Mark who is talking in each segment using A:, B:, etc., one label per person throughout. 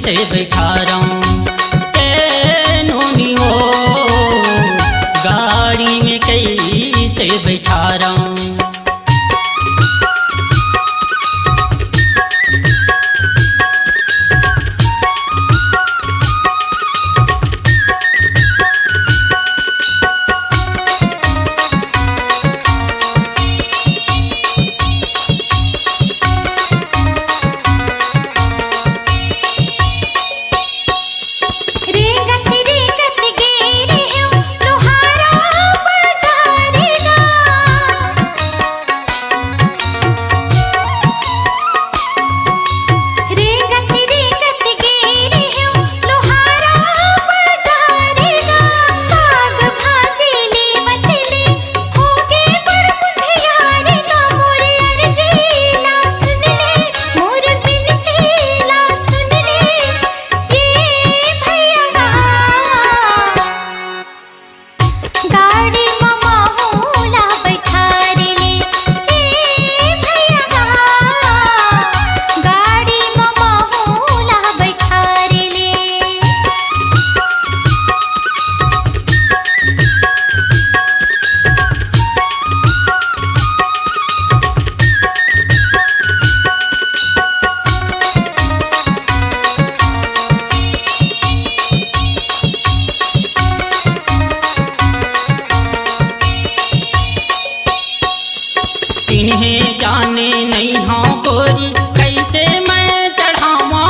A: से बैठा रहा नोनी हो, गाड़ी में कैसे बैठा रहा। इन्हें जाने नहीं हाँ गोरी कैसे मैं चढ़ावा,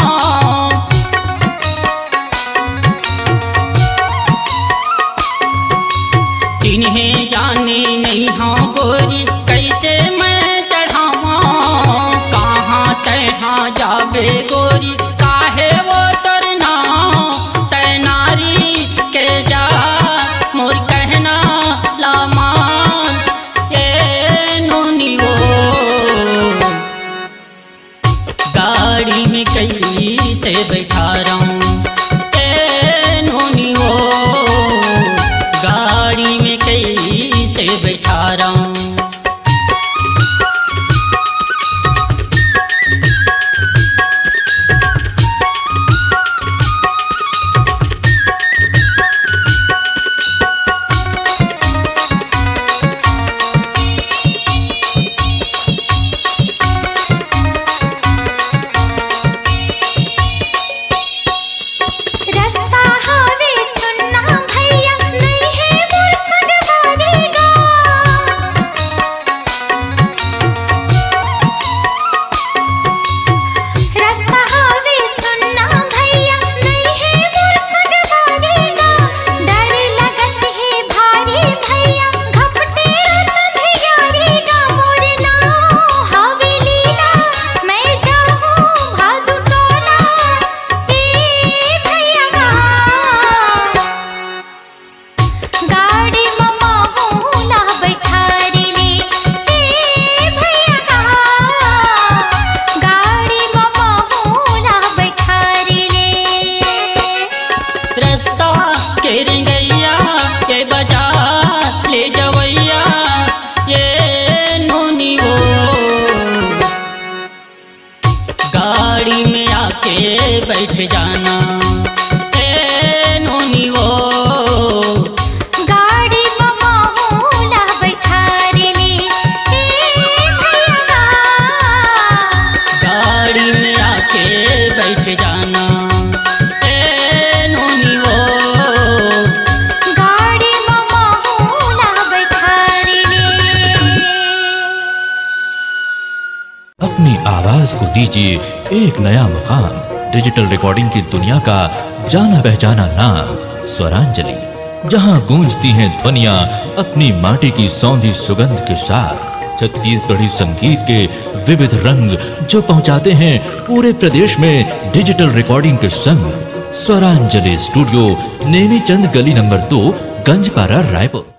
A: इन्हें जाने नहीं हाँ गोरी कैसे मैं चढ़ावा। कहाँ तहाँ जाबे गोरी काहे वो तरना, तै नारी के जा मोर कहना लामा। गाड़ी में कैसे बैठा रहा नोनी हो, गाड़ी में कैसे बैठा रहा। गाड़ी में आके बैठ जाना नोनी हो,
B: गाड़ी ममोला बैठा रे ले भैया,
A: गाड़ी में आके बैठ जाना नोनी हो,
B: गाड़ी ममोला बैठा रे ले।
C: अपनी आवाज को दीजिए एक नया मुकाम। डिजिटल रिकॉर्डिंग की दुनिया का जाना पहचाना नाम स्वरांजलि, जहां गूंजती हैं ध्वनियां अपनी माटी की सौंधी सुगंध के साथ। छत्तीसगढ़ी संगीत के विविध रंग जो पहुंचाते हैं पूरे प्रदेश में डिजिटल रिकॉर्डिंग के संग। स्वरांजलि स्टूडियो, नेमीचंद गली नंबर 2, गंजपारा, रायपुर।